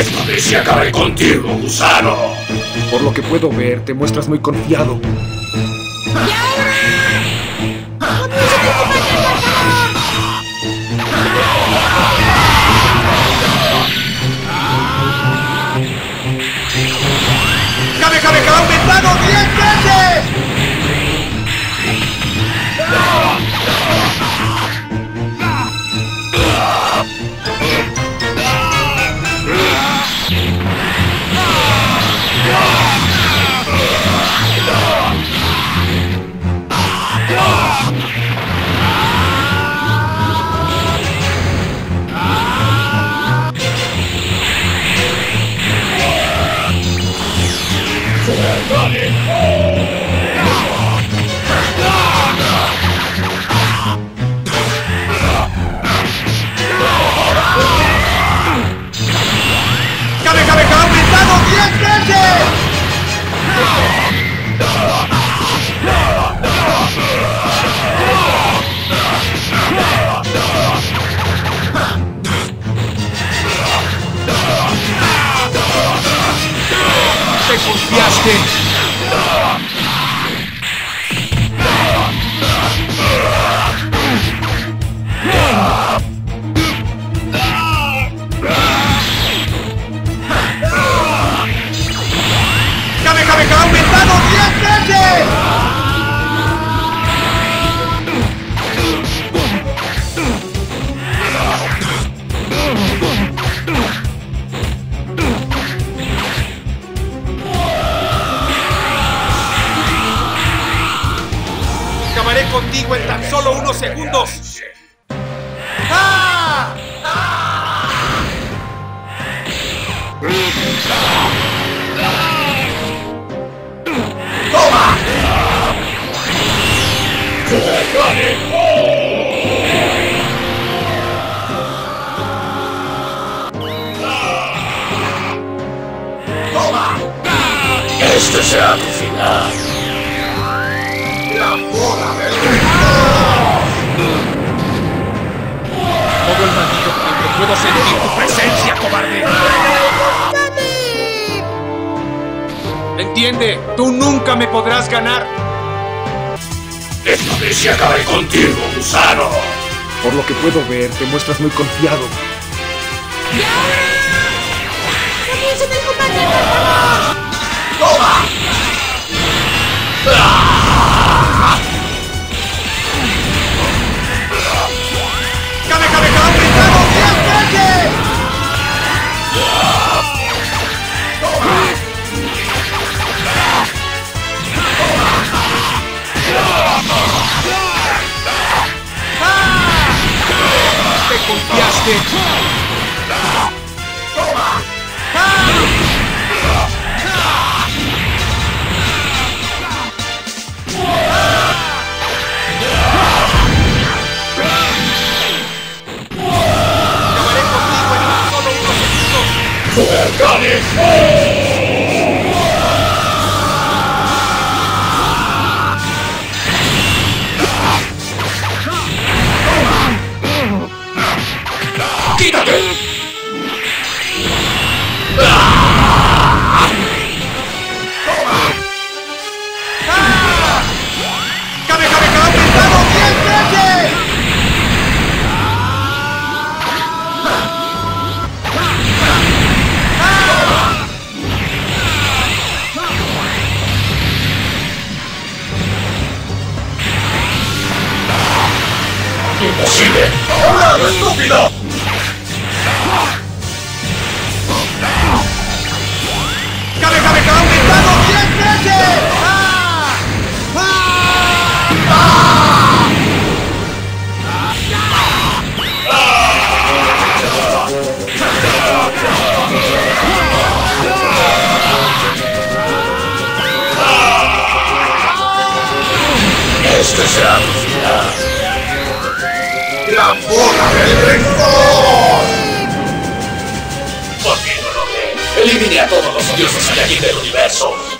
Esta vez sí acabaré contigo, gusano. Por lo que puedo ver, te muestras muy confiado. ¡Kamehameha aumentado 10 veces! ¡Kamehameha aumentado 10 veces! ¡Te confiaste! ¡Kamehameha aumentado 10 veces! Acabaré contigo en tan solo unos segundos. ¡Ah! ¡Toma! ¡Toma! Este será tu final. ¡La bola del Todo el maldito tiempo puedo sentir tu presencia, cobarde. Entiende, tú nunca me podrás ganar. Esta vez sí acabaré contigo, gusano. Por lo que puedo ver, te muestras muy confiado. ¡Y ahora! ¡Comiencen el combate, por favor! ¡Toma! ¡Kamehameha aumentado 10 veces! ¡Te confiaste! Acabaré contigo en tan solo unos segundos. ¡Quítate! ¡Kamehameha aumentado 10 veces! ¡Imposible! ¡Ahora, estúpido! ¡Kamehameha aumentado 10 veces! ¡Ah! ¡Ah! Este será tu final. ¡La bola del rencor! ¿Por qué no lo ve? Eliminé a todos los odiosos Saiyajin del universo.